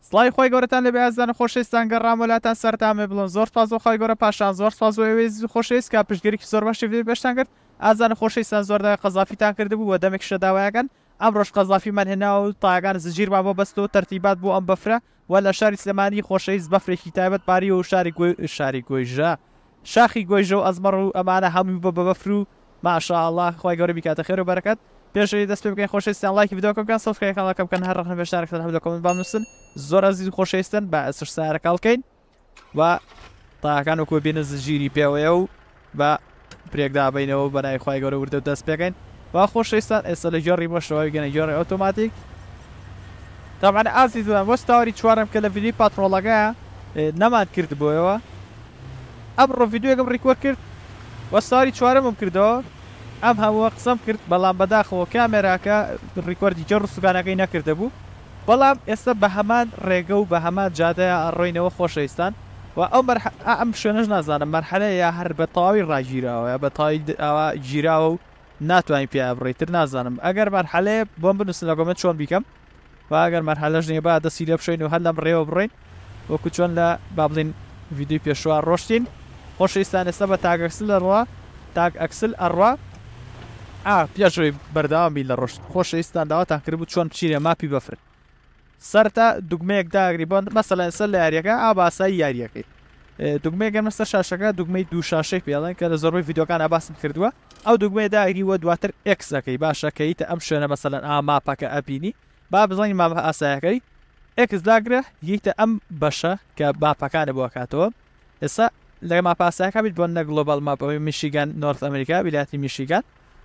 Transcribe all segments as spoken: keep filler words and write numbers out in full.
سڵای خۆی گەورەتان لەبێ ئازانە خۆشەویستان گەڕام وڵاتان سەرتامێ بڵن زۆر سپاس بۆ خۆی گەورە پاشان زۆر سپاس بۆ ئێوەی خۆشەویست کا پشتگیریی زۆر باشی ویدیۆ پێشتان کرد ئازانە خۆشەویستان زۆر قەزافیتان کردبوو و دەمێکشە داوایەکەن ئەم ڕۆژ قەزافیمان هێنا و تاگان زجیرمان بۆ بەستەوە تەرتیبات بۆ ئەم بەفرە و لە شاری سلێمانی خۆشەویست بەفرێکی تایبەت پاری و شاری گوێ شاری گۆیژە شاخی گۆیژە و ئەزمەڕ و ئەمانە هەمووی بۆ بە بەفر و ماشاءالله خۆی گەورە بیکاتە خێر و بەرەکەت پێشەوەی دەست پێ بکەین خۆشەویستان لایکی ویدیۆکە بکەن سەبسکرایبەکە بکەن هەر ڕەخنە بێشارێکتان هەبوو لە کۆمنت بنووسن زۆر عزیز و خۆشەویستن بە ئەسر سارەکە بکەین و تاکان وەکو بینە زگیری پێوەیە و بە پرێکدا بینەوە بەنای خۆی گەورە وردە دەست پێکەین با خۆشەویستان ئێستا لە جۆڕی بۆشەوەی گەنە جۆڕی ئۆتۆماتیک طبعا ئازیزان بۆ ستاوەری چوارم کە لە ڤیدیۆی پاتڕۆڵەکەیە نەمان کرد بۆیەوە ئەمڕۆ ڤیدیۆیەکەم ڕیکۆرد کرد وە ستاوەری چوارەمم کردەوە ئەم هەمووە قسەم کرد بەڵام بەداخەوە کامێراکە ڕیکۆردی جەڕ و سوگانەکەی نەکردە بوو بەڵام ئێستا بە هەمان ڕێگە و بە هەمان جادەیە ئەڕۆینەوە خۆشەویستان و ئەو ئەم شوێنەش نازانم مەرحەلەیە یا هەر بە تەواوی ڕاگیراوە یا بە تەواوی ئەوە گیراوە و ناتوانین پێ بڕێتتر نازانم ئەگەر مەرحەلەیە بۆم بنووسن لە کۆمنت چۆن بیکەم و ئەگەر مەرحەلەش نییە با دەستی لێ بشۆین و هەر لەم ڕێوە بڕۆین وەکو چۆن لە با بڵین ڤیدیۆی پێشوە ڕۆشتین خۆشەویستان ئێستا بە تاگ ئەکسل ئەڕوا تاگ ئەکسل ئەڕوا ئا پێشەوەی بەردەوامی لە ڕۆشت خۆشەویستان داواتان کردبوو چۆن بچینێ ماپی بەفر سەرتا دوگمەیەک داگری بۆن مەسەڵەن سەر لە یاریەکە ئا باسایی یاریەکەی دوگمەیەکە مەستە شاشەکە دوگمەی دوو شاشەی پێڵێن کە لە زۆربەی ڤیدیۆکان ئاباسم کردووە ئەو دوگمەی داگریوە دواتر ئێکسەکەی باشەکەیتە ئەم شوێنە مەسەڵەن ئا ماپەکە ئەبینی با بزانین ماپە ئاسایەکەی ئێکس داگرە ییتە ئەم بەشە کە باپەکانە بۆ کاتەوە ئێستا لە ماپاسایەکە بیت بۆ نە گلۆبال ماپەوەی میشیگان نۆرت ئەمریکا ویلایەتی میشیگان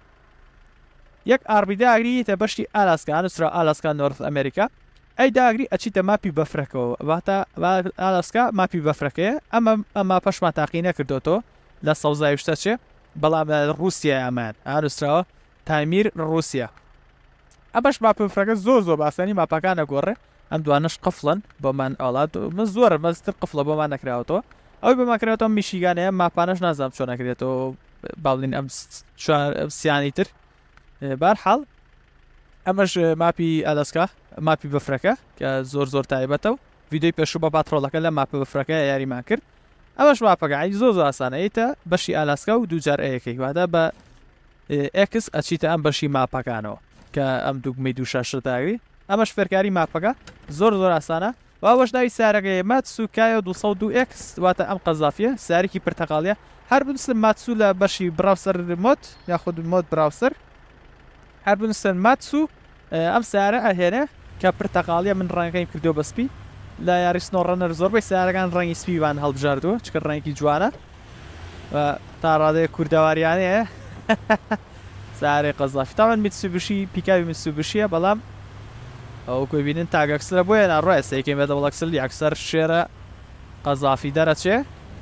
یەک ئاربی داگریتە بەشتی ئالاسکا نووسرا ئالاسکا نۆرت ئەمریکا ئەی داگری ئەچیتە ماپی بەفرەکەەوە واتە ئالاسکا ماپی بەفرەکەیە ئەمە ئەمە پەشمان تاقی نەکردوەوە لە سەوزای شتە چێ بەڵام لە رووسیا ئەمان ئانووسراوە تایمیر رووسیا ئەمەش ماپی بەفرەکە زۆر زۆر باسانی ماپەکانە گۆڕێ ئەم دوانش قفڵن بۆمان ئەوڵات من زۆر مەزتر قفڵە بۆمان نەکراوەوە ئەوی بەماکرێتەوە میشیگانەیە ماپانش نازانم چۆن نەکرێتەوە باڵین ئەم سیانی تر بارحاڵ ئەمەش ماپی ئالاسکا ماپی بەفرەکە کە زۆر زۆر تایبەتە و ڤیدیۆی پێشوو بە پاتڕۆڵەکە لە ماپە بەفرەکە یاریمان کرد ئەمەش ماپەکانی زۆر زۆر ئاسانەیەتە بەشی ئالاسکا و دووجار ئەیەکەی واتە بە ئێکس ئەچیتە ئەم بەشی ماپەکانەوە کە ئەم دوگمەی دوو شاشە داگری ئەمەش فێرکاری ماپەکە زۆر زۆر ئاسانە و بەش ناوی سارەکەی ماتسو کایە دووسەد و دوو ئێکس واتە ئەم قەزافیە سارێکی پرتەقاڵیە هەر بنووسن ماتسو لە بەشی براوسەر مۆت یاخود مۆت براوسەر هەر بنووسن ماتسو ئەم سارە ئەهێنێ کە پرتەقاڵیە من ڕەنگەکەیم کردو بە سپی لە یاری سنۆڕەنەر زۆربەی سارەکان ڕەنگی سپیوان هەڵبژاردووە چکە ڕەنگی جوانە تا ڕادەیە کوردەواریانەیە سارێ قەزافی تاوان میتسوبیشی پیکاوی میتسوبیشیە بەڵام ئەو کوی بینن تاگەکسرە بۆیە ناڕۆە سەیکەی بێ دەوڵەکسل یەکسەر شێرە قەزافی دەرەچێ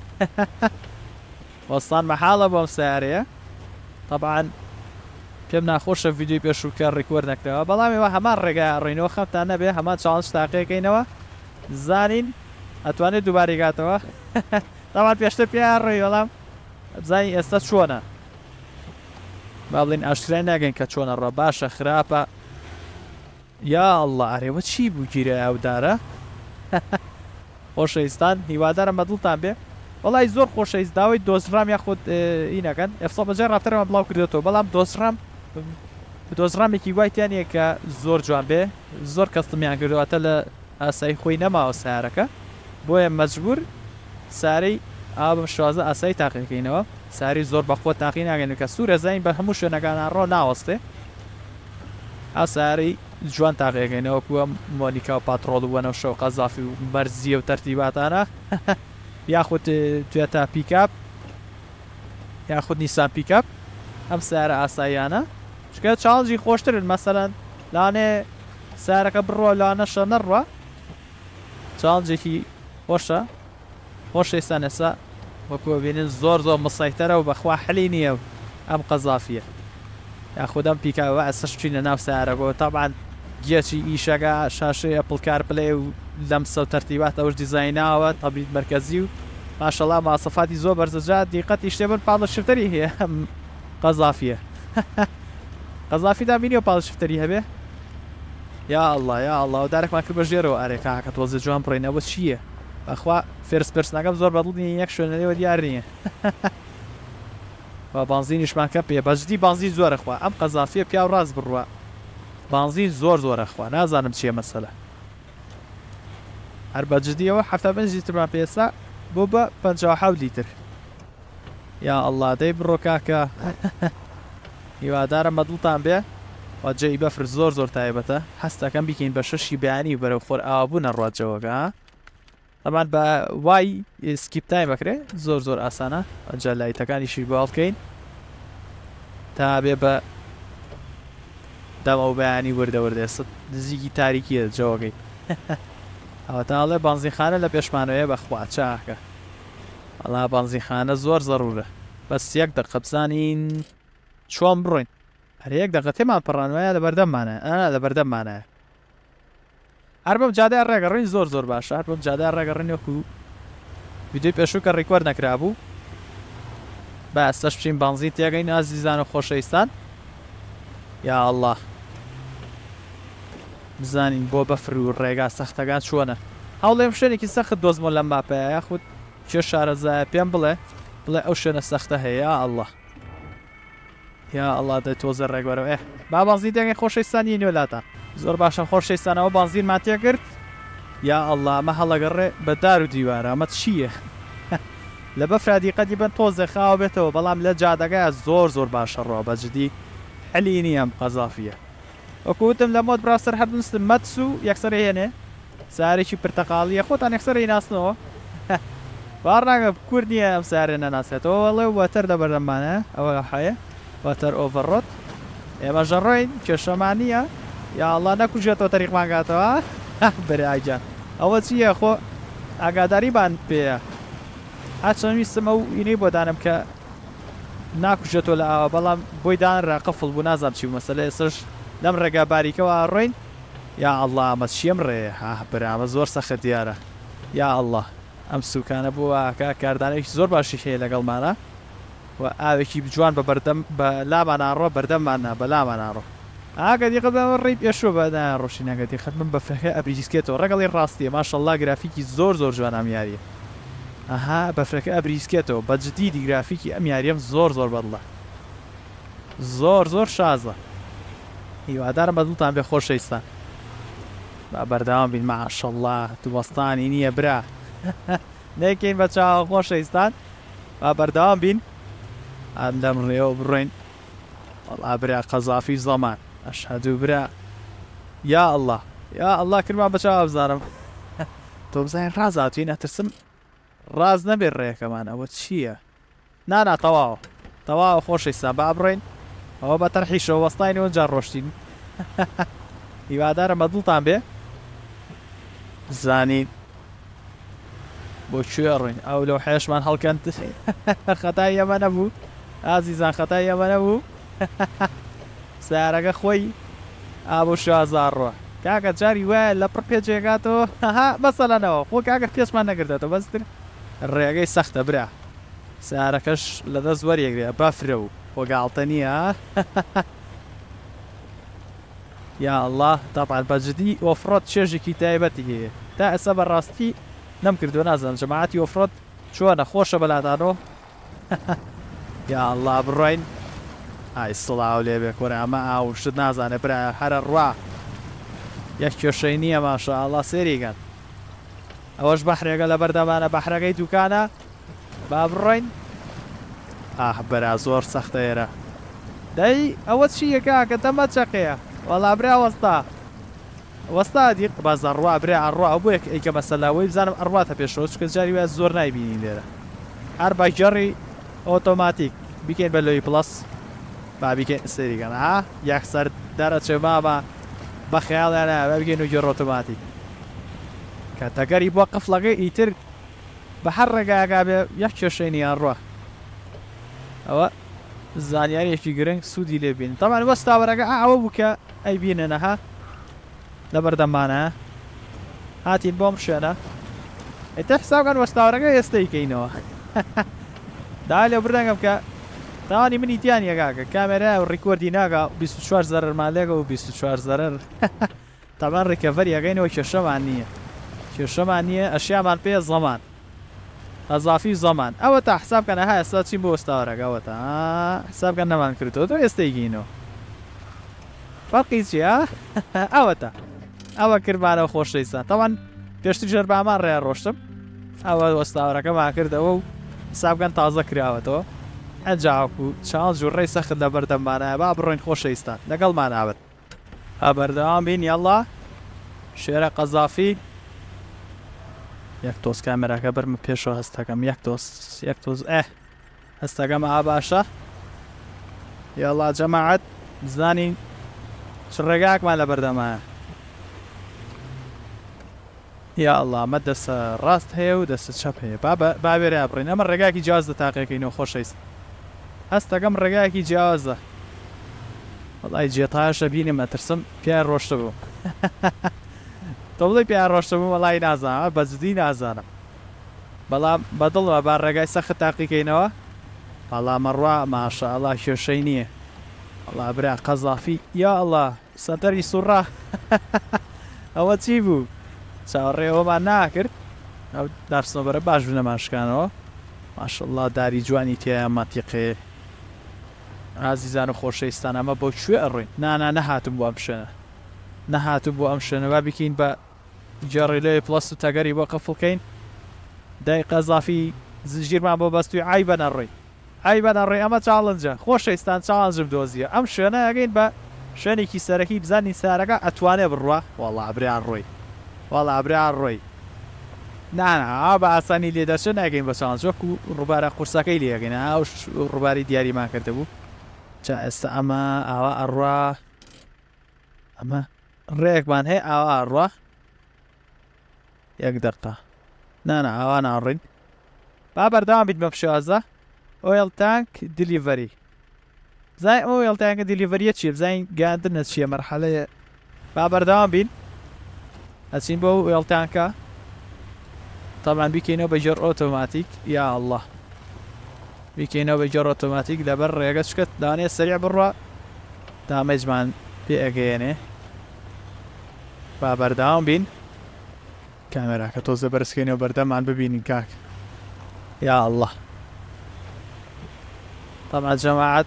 وەستان مەحاڵە بۆم سارەیە طبعاً پێم ناخۆشە ڤیدیۆی پێشووکە ڕیکۆرد نەکرەوە بەڵام ئێوە هەمان ڕێگای ڕێینەوە خەمتان نەبێ هەمان چاڵنج تاقیەکەینەوە زانین ئەتوانێت دووبارەی گاتەوە داوان پێشتر پێیان ڕێی وەڵام بزانین ئێستا چۆنە با بڵین ئاشکرای ناگەین کە چۆنە ڕە باشە خراپە یا ئەڵڵا ئارێوە چی بوو گیرە ئەودارە خۆشەویستان هیوادارم بەدڵتان بێ وەڵی زۆر خۆشەویست داوای دۆزرام یاخود ئینەکەن ئەفسە بەجێ ڕافتەرەوە بڵاو کردێتەوە بەڵام دۆزرام دۆزرامێکی وایتیانە کە زۆر جوان بێ زۆر کەستمیان کردواتە لە ئاسایی خۆی نەماوە سارەکە بۆیە مەجبور سارەی ئا بەم شوازە ئاسایی تاقیەکەینەوە ساری زۆر بەخۆ تاقی ناگەین کە سوورە زین بە هەموو شوێنەکانان ڕۆ ناوەستێ ئا ساری جوان تاقیەکەینەوە کووە مۆنیکا و پاتڕۆڵ وەنەو شەو قەزافی و مەرزیە و تەرتیباتانە یاخود توێتە پیکاپ یاخود نیسان پیکاپ ئەم سارە ئاساییانە چکە چاڵنجی خۆشترن مەسەلەن لاانێ سارەکە بڕۆ لاانەشە نەڕوە چاڵنجێکی خۆشە خۆشەویستان ئێستا وەکوە بینن زۆر زۆر مسایتەرە و بەخوا حەلی نییە و ئەم قەزافیە یاخود ئەم پیکاوە ئەسەش بچینە ناو سارەکەەوە تاوان گیەکی ئیشەکە شاشەی ئەپڵ کارپلێ و لەمسە و تەرتیبات ئەوش دیزایناوە تەبریت مرکەزی و ماشەڵا ماسەفاتی زۆر بەرزەجات دیقەتی شتێبن پاڵە شفتەری هەیە ئەم قەزافیە قەزافی دامینی و پاڵ شفتەری هەبێ یا الله یا الله و دارێکمان کرد بە ژێرەوە ئارێکا کە تۆزە جوان بڕێنەوە چییە بەخوا فێرس پرسنەکەم زۆر بەدڵنی یەک شوێنەوە دیار نییە و بانزینیشمان کە پێ بەجددی بانزی زۆرەخوا ئەم قەزافیە پیا و ڕاست بڕوە بانزین زۆر زۆرەخوا نازانم چیە مەسەلە هەر بەجددیەوە هەفتە پێنج لیترمان پێسا بۆ بە پەنجاو حەوت لیتر یا الله دەی بڕۆ کاکە هیوادارم بەدڵتان بێ وجەی بەفر زۆر زۆر تایبەتە هەستەکەم بیکەین بە شەشی بەیانی و بەرەو خۆر ئاوابوو نەڕاتجەوەگە ئەمان بە وای سکیپ تایم بکرێ زۆر زۆر ئاسانە ئەجا لایتەکانیشی باڵ بکەین تا بێ بە دەمە و بەیانی وردە وردێ نزیکی تاریکیە جەوەکەی ئەوە تاڵێ بانزیخانە لە پێشمانەوەیە بەخوا چاکە وەڵا بانزیخانە زۆر زەڕورە بەس یەک دەقە بزانین چۆن بڕۆین هەر یەک دەقە تێمان پەڕانوایە لە بەردەممانە ئەنا لە بەردەممانایە هەر بەم جادای ڕێگەڕین زۆر زۆر باشە هەر بەم جادای ڕێگەڕین وەکو ویدیۆی پێشوو کە ڕیکۆرد نەکرابوو بە ئەستەش بچین بانزی تێگەین ئازیزان و خۆشەویستان یا الله بزانین بۆ بەفر و ڕێگا سەختەکان چۆنە هەوڵێم شوێنێکی سەخت دۆزمۆ لەم ماپەیە یاخود چێ شارەزایە پێم بڵێ بڵێ ئەو شوێنە سەختە هەیە یا الله یا الله دەی تۆزە ڕێگوەرەوە ئێ با بانزی دەنگی خۆشەویستانی نوێلاتە زۆر باشە خۆشەویستانەوە بانزینمان تێکرد یا الله ئەمە هەڵەگەڕێ بە دار و دیوارە ئەمە چییە لە بەفرادی قەدی بن تۆزە خاوە بێتەوە بەڵام لە جادەگایە زۆر زۆر باشە ڕۆ بەجددی حەلی نییە ئەم قەزافیە وەکوتم لە مۆد براستەر هەردنستم مەتس و یەکسەر هێنێ سارێکی پرتەقاڵیە خۆتان یەکسەر هیناسنەوە باڕناگە کورد نییە ئەم سارێ نەناسێتەوە وەڵێ وەتەر لە بەردەمانە ئەوە حەیە وەتەر ئۆڤەڕۆت ئێمە ژەڕۆین کێشەمان نییە یا الله نەکوژێتەوە تەریقمانگاتەوە بەرایجان ئەوە چییە خۆ ئاگاداریبان پێە هاچەند ویستمە و ئینەی بۆ دانم کە ناکوژێتەوە لە ئاوە بەڵام بۆی دانرا قەفڵ بوو نازانم چی مەسەلە ئێسش لەم ڕێگا باریکەوە ڕۆین یا الله ئەمە چیم ڕێ ها برامە زۆر سەخت دیارە یا الله ئەم سوکانە بووە کاردانێکی زۆر باشی هەیە لەگەڵمانە و ئاوێکی بجوان بە بەردەم بە لاماناڕۆ بەردەممانە بە لاماناڕۆ ئاگە دیقە بە ڕێی پێشوە بەدا ڕۆشینەکەتی خەت من بە فەکە ئەبریسکێتەوە ڕەگەڵی ڕاستیە ماشەڵڵا گرافیکی زۆر زۆر جوان ئەم یاریە ئەها بەفرەکە ئەبریسکێتەوە بە جدیدی گرافیکی ئەم یاریەم زۆر زۆر بەدڵە زۆر زۆر شازە هیوادارم بەدڵتان بێ خۆشەویستان با بەردەوام بین ماشەڵڵا دووەستانی نییە برا نەکەین بە چاوە خۆشەویستان با بەردەوام بین ئەم لەم ڕێەوە بڕۆین وەڵا برا قەزافی زەمان ئەشهەدوو برا یا الله یا الله کردمان بە چاوە بزانم تۆ بزانین ڕازاتوی نەترسم ڕاز نەبێت ڕێەکەمان ئەوە چییە نانا تەواوە تەواوە خۆشەویستان با بڕۆین ئەوە بە تەرحیشەوە وەستاینەوە جار ڕۆشتین هیوادارم بەدڵتان بێ زانین بۆ کوێ ڕوین ئەو لەو حێشمان هەڵکەن خەتای ئەمە نەبوو ئازیزان خەتای ئەمە نەبوو سیارەکە خۆی ئابوو شازاڕوە کاکە جاری وایە لە پڕ پێجێگاتەوە ها بەسەلەنەوە خۆ کاکە پێشمان نەگردێتەوە بەستر ڕێگەی سەختە برا سیارەکەش لە دەست وەریەگرێ بەفرە و خۆگاڵتە نییە یا الله تاپال بەجددی ئۆفرۆت چێژێکی تایبەتی هەیە تا ئێستا بەڕاستی نەمکردووە نازانم جەماعەتی ئۆفرۆت چۆنە خۆشە بەلاتانەوە یا الله بڕۆین ئای سڵاو لێبێ کۆرە ئەمە ئاو شت نازانێ برایە هەرە ڕوا یەک کێشەی نییە ماشەڵڵا سێریگەن ئەوەش بەحرێگە لە بەردەمانە بەحرەکەی دوکانە با بڕۆین ئاه بەرا زۆر سەختە ئێرە دەی ئەوە چییە کاکە تەمە چەقەیە وەڵا برا وەستا وەستا دیق بازە ڕوا برێ ئەڕوا ئەو بۆ یەک ئەیکە مەسەلاوەی بزانم ئەڕواتە پێشەوە چکە جاری وایە زۆر نایبینین لێرە هەر باگەڕی ئۆتۆماتیک بیکەین بە لۆی پڵەس با بیکەین سەریگەن ها یەکسەر دەرەچێ ماما بە خەیاڵیانە بە بگەین و گێڕ ئۆتۆماتیک کە تەگەری بۆ قفڵەکەی ئیتر بە هەر ڕێگاگا بێ یەک کێشەی نیان ڕوە ئەوە زانیاریەکی گرنگ سوودی لێ بین تەمان وەستاوەرەکە ئەوە بوو کە ئەی بینەنەها لە بەردەمانە هاتین بۆم شوێنە ئێتە حسابکەن وەستاوەرەکە ئێستەیکەینەوە دا لێ بردەنگەم کە تاوانی منی تیان یەکاکە کامێرە و ڕیکۆردی ناکە بیست و چوار زەرەرمان لێگە و بیست و چوار زەرەر طبعا ڕیکەڤەری ئەگەینەوە کێشەمان نییە کێشەمان نییە ئەشیامان پێ زەمان قەزافی زەمان ئەوە تا حسابکەنە ها ئێستا چین بۆ وەستاوەرەگەوە تا حسابکەن نەمان کردەوە تۆ ئێستای گینەوە فەرقی چیە ئەوە تا ئەوە کردمانەوە خۆشەویستان تەوان پێشتر ژەربامان ڕێ ڕۆشتم ئەوە وەستاوەرەکەمان کردەوە و حسابکەن تازە کراوەتەوە ئەنجاوەکو چاڵ و ڕێی سەخت لە بەردەمانایە با بڕۆین خۆشەویستان لەگەڵمان ئاوت ها بەردەوام بین یاڵڵا شێرە قەزافی یەک تۆز کامێراکە بەرمە پێشەوە هەستەکەم یەک تۆز یەک تۆز ئێ هەستەکەمە ئا باشە یاڵڵا جەماعەت بزانین چ ڕێگاکمان لە بەردەمایە یا ئەڵڵا ئەمە دەستە ڕاست هەیە و دەستە چەپ هەیە با بێرە بڕین ئەمە ڕێگاکی جیازدە تاقیەکەینەوە خۆشەویست هەستەکەم ڕێگایەکی جیازە وەڵای جێتایشە بینیم ئەترسم پیان ڕۆشتە بوو تۆ بڵێ پیان ڕۆشتە بوو وەڵای نازانم بەجددی نازانم بەڵام بەدڵەوە با ڕێگای سەخت تاقیکەینەوە بەڵام مەڕوا ماشەئەڵڵا کێشەی نییە وەڵا برا قەزافی یا ئەڵڵا سەتەری سوڕا ئەوە چی بوو چاوەڕێەوەمان ناکرد ئەو دارسنۆبەرە باش بوو نەماشکانەوە ماشەڵڵا داری جوانی تایە ماتیقێ ئازیزان و خۆشەویستان ئەمە بۆ کوێ ئەڕۆین نانا نەهاتم بۆ ئەم شوێنە نەهاتوو بۆ ئەم شوێنەوە بکەین بە جێڕی لێ پڵەس و تەگەری بۆ قەفڵکەین دای قەزافی زنجیرمان بۆ بەستوی ئای بەنەڕۆی ئای بەنەڕۆی ئەمە چاڵنجە خۆشەویستان چاڵنجم دۆزیە ئەم شوێنە ئەگەین بە شوێنێکی سەرەکی بزانین سارەکە ئەتوانێ بڕوە وەڵا برایان ڕۆی وەڵا برایان ڕۆی نانا بە ئاسانی لێ دەچێ ناگەین بە چاڵنج وەکو ڕووبارە قورسەکەی لێگەین ئەو ڕووباری دیاریمان کردبوو چا ئێستا ئەمە ئاوا ئەڕوا ئەمە ڕێکمان هەیە ئاوا ئەڕوا یەک دەقا نانا ئاوا ناڕین با بەردەوام بیت بەم شێوازە ئۆیڵ تانک دیلیڤەری بزای ئۆیڵ تانکە دیلیڤەریە چیە بزانین گەاندنە چییە مەرحەلەیە با بەردەوام بین ئەچین بۆ ئۆیڵ تانکە تەمان بیکەینەوە بە ژێر ئۆتۆماتیک یا ئەڵڵا بیکەینەوە بە ژێر ئۆتۆماتیک لەبەر ڕێگە چکت دانێ سەریع بڕوە دامەجمان پێ ئەگەیەنێ با بەردەوام بین کامێراکە تۆزە بەرزکەینەوە بەردەمان ببینین کاک یا ئەڵڵا تەمان جەماعەت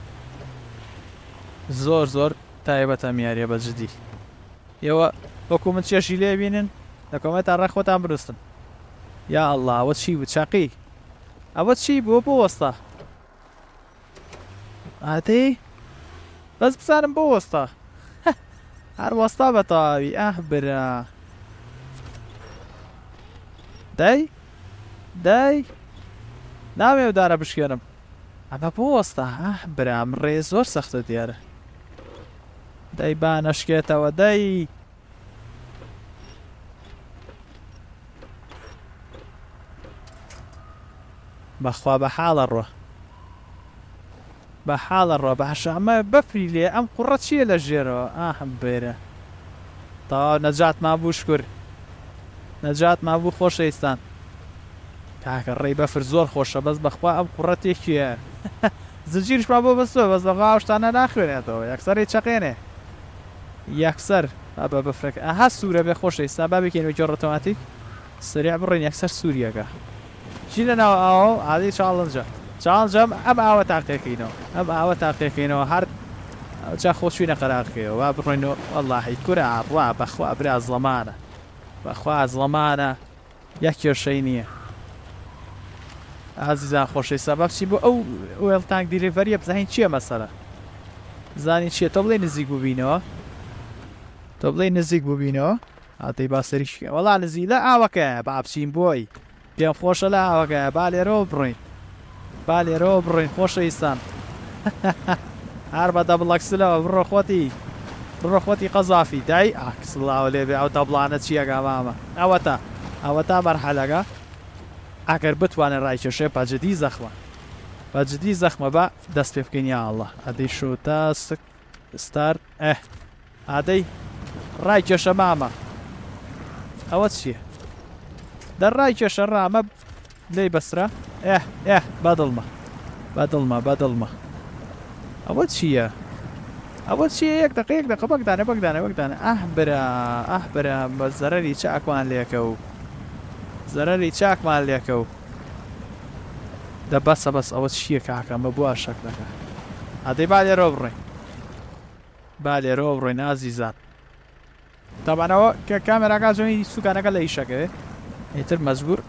زۆر زۆر تایبەتە میاریە بەجددی ئێوە وەکو من چێشی لێ بینن لە کۆمەنتان ڕێخۆتان بنووسن یا ئەڵڵا ئەوە چی بوو چاقی ئەوە چی بووە بۆ وەستا ئاتەی بەس بزانم بۆ وەستا هەر وەستا بە تەواوی ئەه برا دەی دەی ناوێ ئەودارە بشکێنم ئەمە بۆ وەستا ئەه برام ڕێ زۆر سەختە دیارە دەی با نەشکێتەوە دەی بەخوا بە حاڵە ڕۆ بە حاڵە ڕۆ باشە ئەمە بەفری لێ ئەم قوڕە چییە لە ژێرەوە ئاهم بێرە تەواو نەجاتمان بوو شکر نەجاتمان بوو خۆشەویستان کاکە ڕێی بەفر زۆر خۆشە بەس بەخوا ئەم قوڕە تێکیە زنجیرشمان بۆ بەستۆ بەس بەغا شتانە ناخوێنێتەوە یەکسەری چەقێنێ یەکسەر بە بەفرەکە ئەها سوورە بێ خۆشەویستان با بکەینەوە جۆر ئۆتۆماتیک سریع بڕۆین یەکسەر سووریەکە چی لەناو ئاوە عادی چاڵنجە چاڵنجەم ئەم ئاوە تاقیەکەینەوە ئەم ئاوە تاقیەکەینەوە هەر جا خۆشوینە قەراقەکەیەوە وا بڕۆینەوە وەڵاهی کورە ئاڕوا بەخوا برا زڵەمانە بەخوا زڵەمانە یەک کێشەی نییە ئازیزان خۆشەویستان با بچین بۆ ئەو ئۆیڵ تانک دیلیڤەریە بزانین چییە مەسەلە زانین چییە تۆ بڵێ نزیک بووبینەوە تۆ بڵێ نزیک بووبینەوە ئاتەی با سەریشکە وەڵا نزیک لە ئاوەکە با بچین بۆی پێم خۆشە لە ئاوەکە با لێرەوە بڕۆین با لێرەوە بڕۆین خۆشەویستان هەر بە دەبڵەکسلەوە بڕۆ خۆتی بڕۆ خۆتی قەزافی دای ئاکسڵاوە لێبێ ئەو دەبڵانە چیەکە مامە ئەوە تا ئەوە تا مەرحەلەکە ئەگەر بتوانێت ڕایکێشێ بەجددی زەخمە بەجددی زەخمە بە دەست پێ بکەین یا ئەڵڵا ئەدەی شۆتا ستار ئەه ئادەی ڕایکێشە مامە ئەوە چییە دەڕای کێشە ڕامە لێی بەسرە ئێ ئێ بەدڵمە بەدڵمە بەدڵمە ئەوە چییە ئەوە چی یەک دقیقە یەک دقیقە بەگدانە بەگدانە بەگدانە ئەح برا ئەح برا بە زەرەری چاکمان لێکە و زەرەری چاکمان لێکە و دە بەسە بەس ئەوە چییە کاکەم بە بووە شەک دەکە ئەدەی با لێرەوە بڕۆین با لێرەوە بڕۆین ئازیزان تەمانەوە کە کامێراکە جۆنی سوکانەکە لە ئیشەکەوێ ئیتر مەزبور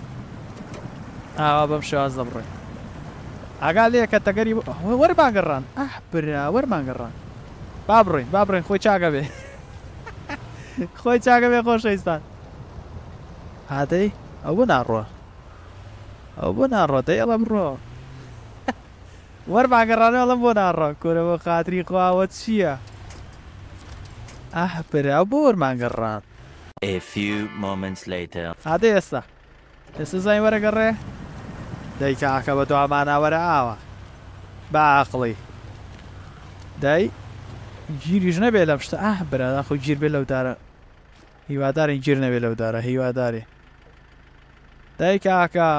ئاوا بەم شێواز دەبڕۆین ئاگا لێ کە تەگەری وەرمانگەڕان ئەح برا وەرمانگەڕان با بڕۆین با بڕۆین خۆی چاکە بێ خۆی چاکە بێ خۆشەویستان هادەی ئەو بۆ ناڕۆە ئەو بۆ ناڕۆ دەی ئەڵە بڕۆ وەرمانگەڕانە ئەڵەم بۆ ناڕۆ کورەوە خاتری خواوە چییە ئەح برا ئەو بۆ وەرمانگەڕان A few moments later. هادەی ئێستا ئێستا زای وەرەگەڕێ دەی کاکە بە دواماناوەرە ئاوە باعقڵی دەی گیریش نەبێ لەم شتە ئەح برا خۆ گیر بێ لەو دارە هیوادارین گیر نەبێ لەو دارە هیوادارێ دەی کاکە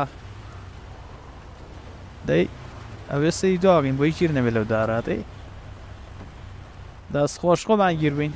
دەی ئەوێ سەی داغین بۆی گیر نەبێ لەو دارە دەی دەست خۆش خۆمان گیر بین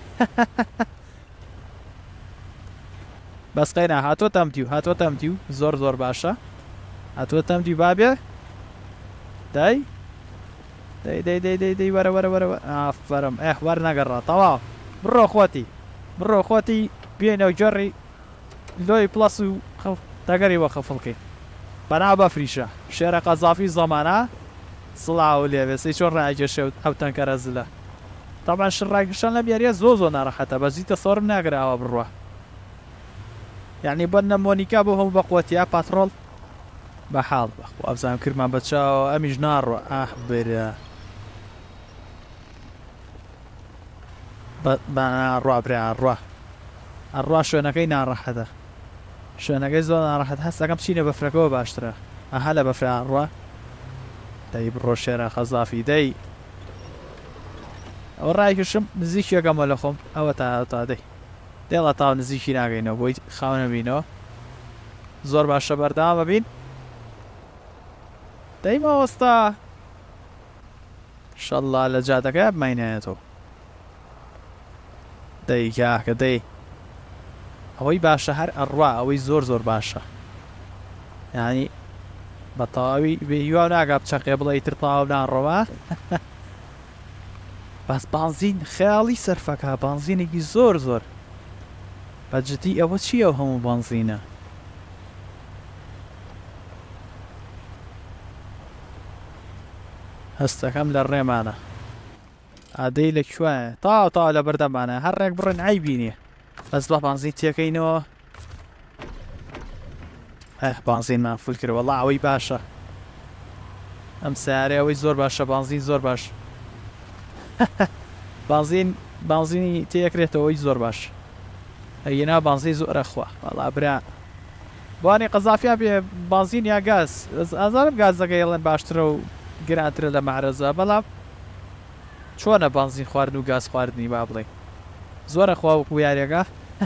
بەس قەینا هاتووە تەمتیو هاتووە تەمتیو زۆر زۆر باشە هاتووە تەمتیو بابێ دەی دەی دەی دەی دەی دەی وەرە وەرە وەرە ئافەرم ئێح وەرنەگەڕا تەواو بڕۆ خۆتی بڕۆ خۆتی بێنەوە جۆڕی لۆی پڵەس و تەگەریوە خەفڵکەین بەناو بەفریشە شێرە قەزافی زەمانە سڵاو لێوێ سەی چۆن ڕایگەشەوت ئەو تەنکەرە زلە تاوان شڕایگەشان لەم یاریە زۆ زۆ ناڕەحەتە بەزیتە سۆرم ناگراوە بڕوە یعنی بۆ نەمۆنیکا بۆ هەموو بەقوەتیا پاتڕۆڵ بە حاڵ بەخۆ ئەبزانم کردمان بەچاوە ئەمیش ناڕوە ئاح برە ڕوا برێ ڕوا ئەڕوا شوێنەکەی ناڕەحەتە شوێنەکەی زۆر ناڕەحەت هەستەکەم بچینە بەفرەکەەوە باشترە ئەها لە بەفرە ڕوا دەی بڕۆ شێرە خەزافی دەی ئەوە ڕایکشم نزیکیەکەمە لە خۆم ئەوە تا تا دەی دێڵە تاو نزیکی ناگەینەوە بۆی خاونە بینەوە زۆر باشە بەردەوام ببین دەی مەوەستا شەڵڵا لە جادەکە بماینێتەوە دەی کاکە دەی ئەوەی باشە هەر ئەڕوا ئەوەی زۆر زۆر باشە یعنی بە تەواوی بێهیوا ناگا بچەقێ بڵێ ئیتر تەواو ناڕەوە بەس بانزین خەیاڵی سەرفەکە بانزینێکی زۆر زۆر بەجددی ئەوە چییە و هەموو بانزینە هەستەکەم لە ڕێمانە ئادەی لەکوێیە تاو تاوا لە بەردەمانە هەر ڕێک بڕێن ئای بینێ بەس بە بانزین تێکەینەوە ئەه بانزینمان فول کرد وەڵا ئەوەی باشە ئەم سیارەی ئەوەی زۆر باشە بانزین زۆر باش بانزین بانزینی تێکرێتەوەی زۆر باش ئەینا بانزی زۆرە خوا وەڵا برا بوانی قەزافیان بێ بانزین یا گاز ئازارم گازەکە هێڵێن باشترە و گرانترە لە مەعرەزە بەڵام چۆنە بانزین خواردن و گاز خواردنی با بڵێ زۆرە خوا وەکو یاریەکە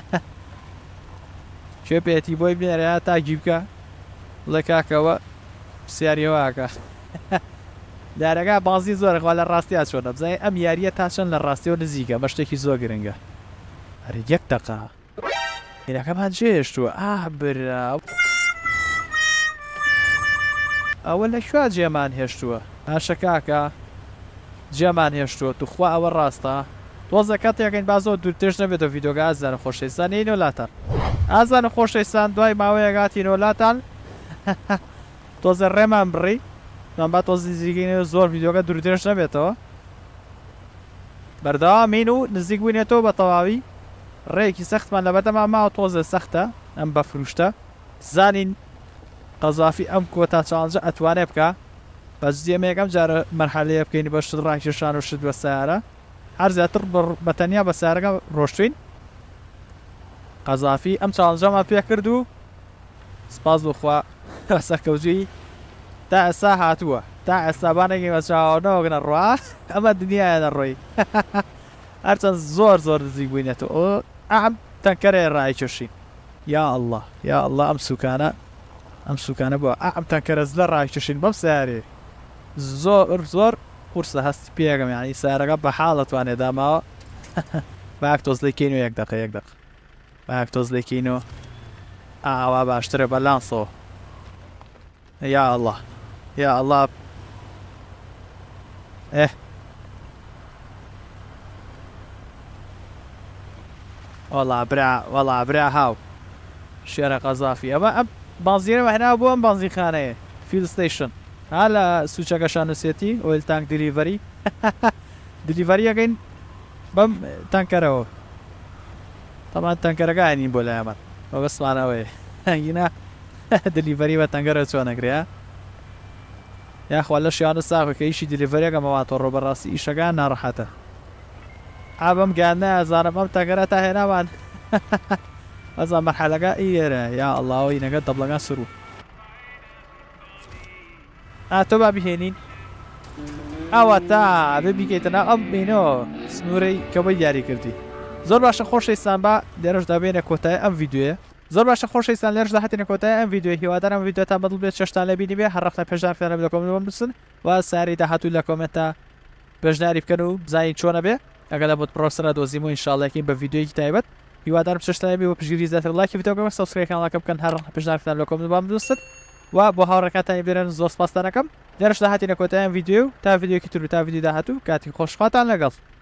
کوێ پێێتی بۆی بنێرە تا گیبکە بڵێ کاکەوە سیاریەوەکە دارەکە بانزی زۆر خوا لە ڕاستیا چۆنە بزانێ ئەم یاریە تا چەند لە ڕاستیەوە نزیکە بە شتێکی زۆر گرنگە هەر یەک دەقا هێنەکەمان جێهێشتووە ئاه برا ئەوە لە کوێ جێمان هێشتووە پاشە کاکە جێمان هێشتووە توخوا ئەوە ڕاستە تۆزە کاتێکین بازۆ دوورتێش نەبێتەوە ڤیدۆگە ئازانە خۆشەویستان هێنە وڵاتان ئازانە خۆشەویستان دوای ماوەیە گاتینە وڵاتان تۆزە ڕێمان بڕی نام با تۆزی نزیکینەوە زۆر ڤیدۆگە دوورتێش نەبێتەوە بەردەوامین و نزیک بووینێتەوە بە تەواوی ڕێیەکی سەختمان لە بەردەما ماوە تۆزە سەختە ئەم بەفروشتە زانین قەزافی ئەم کۆتا چاڵنجە ئەتوانێ بکە بەس دێمە یەکەم جارە مەرحەلەیە بکەین بە شت ڕاکێشان و شت بە سیارە هەر زیاتر بەتەنیا بە سیارەکە ڕۆشتوین قەزافی ئەم چاڵنجەمان پێ کرد و سپاس بخوا سەرکەوتووی تا ئێستا هاتووە تا ئێستابانێکی بەچاوەوەگەنە ڕوا ئەمە دنیایە نەڕۆی هەرچەند زۆر زۆر نزیک بووینێتەوە ئەم تەنکەرێ ڕایکێشین یا ئەڵڵا یا ئەڵڵا ئەم سوکانە ئەم سوکانە بووە ئەم تەنکەرە زلە ڕایکێشین بەم سیارێ زۆر زۆر قورسە هەستی پێگەم یانی سارەکە بە حاڵەتوانێ داماوە باک تۆز لێکین و یەک دەقە یەک دەق باک تۆز لێکینەوە ئاوا باشترە بە لانسەوە یا الله یا الله ئێ وەڵا برا وەڵا برا هاو شێرە قەزافی ئەمە ئەم بازیرەوە هێناوە بۆ ئەم بازیخانەیە فیل ستیشن ها لە سوچەکە شانوسێتی ئۆیل تانک دیلیڤەری دیلیڤەری ئەەکەین بەم تانکەرەوە تەمان تانکەرەکە هەنین بۆ لایەمان بە بەسمانەوەی هەنگینە دیلیڤەری بە تەنگەرە چۆنەگرێ یاخوا لە شیانە ساخۆکە ئیشی دیلیڤەریەکە مەواتۆ ڕۆبەڕاستی ئیشەکان ناڕەحەتە ئابم گیانە ئەزانم ئەم تەنگەرە تا هێناوان ئەزان مەرحەلەکە ئێرە یا ئەڵڵاوەی نەگەت دەبڵەکان سرو ئاتۆ با بهێنین ئەوە تا بێ بیکەیتەنا ئەم بینەوە سنوورەی کەوەی دیاری کردی زۆر باشە خۆشەویستان با لێرەش دابێنە کۆتای ئەم ڤیددیوە زۆر باشە خۆشەویستان لێرش داهاتێنە کۆتای ئەم ڤیددیوە هیوادارم ڤیددیۆتان بەدڵ بێت چێشتان لە بینی بێ هەرڕەختە پێشدارفێنە لە کۆمنتەوە بنووسن و ساری داهاتوو لە کۆمنتە پێشداری بکەن و بزانین چۆنە بێ ئەگەر لە بۆت پرۆسەرە دۆزیمەوە ئینشاڵڵێکین بە ڤیددیۆیەکی تایبەت هیوادارم چێشتان بێ بۆ پشگیری زیاتر لایکی ڤیددیۆکەمە سەبسکرایبکەن بکەن هەرڕەختە پێشدارفێنە لە کۆمنتەوە بنووسن و بۆ هاوڕێکاتانی بێرن زۆر سپاس دەکەم لێرەش داهاتێنە کۆتای ئەم ڤیددیۆ تا ڤیددیۆکی تر و تا ڤیددیۆ داهاتوو کاتی خۆشخواتان لەگەڵ